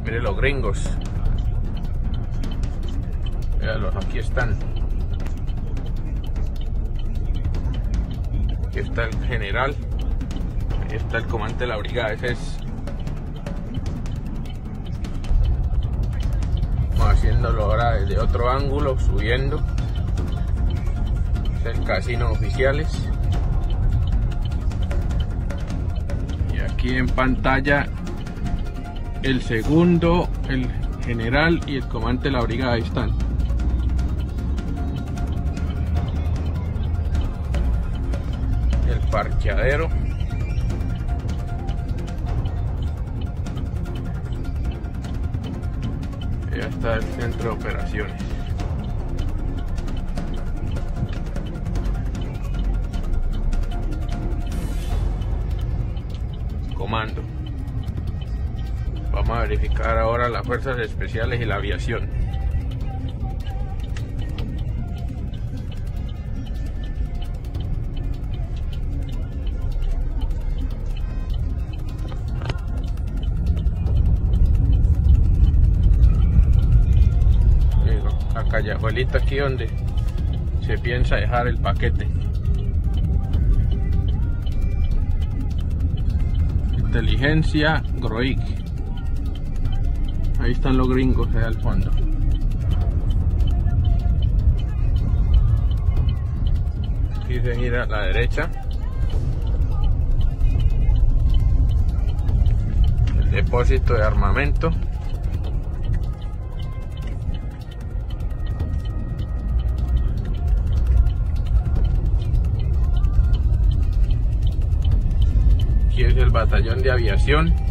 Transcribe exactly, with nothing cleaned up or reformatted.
Miren los gringos. Véanlos, aquí están. Aquí está el general. Ahí está el comandante de la brigada. Ese es. Vamos haciéndolo ahora desde otro ángulo, subiendo. Es el casino oficiales. Y aquí en pantalla el segundo, el general y el comandante de la brigada. Ahí están. El parqueadero. Ya está el centro de operaciones. Comando. Vamos a verificar ahora las fuerzas especiales y la aviación. La callajuelita aquí donde se piensa dejar el paquete. Inteligencia Groig. Ahí están los gringos allá al fondo. Aquí se gira a la derecha. El depósito de armamento. Aquí es el batallón de aviación.